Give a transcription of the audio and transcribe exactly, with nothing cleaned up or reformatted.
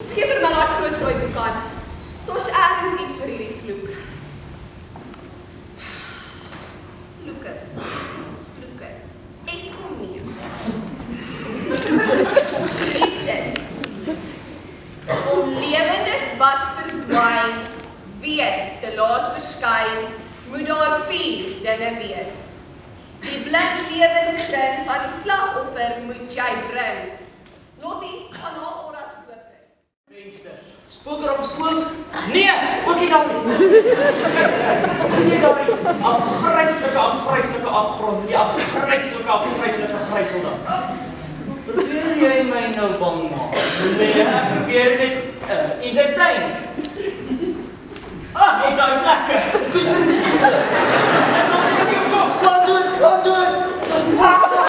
Geef vir my daai groot rooi boek aan. Daar's ergens iets oor hierdie vloek. Vloeke. Vloeke. Ek kom nie. Is dit? Om lewendes wat verdwyn, weet te laat verskyn, moet daar vier dinge wees. Die blink lewensding van die slagoffer moet jy bring. Lottie, gaan haar oras oopbring. Vensters. Spoker op spook? Nee, ook nie daar nie. Sien jy daar nie? Afgryslike, afgryslike afgrond. Die afgryslike, afgryslike gryselde. Probeer jy my nou bang maak? Nee, ek probeer net uh, entertain. Ah, ek daai lekker. Dis my muskiete. Slaan dood, slaan dood.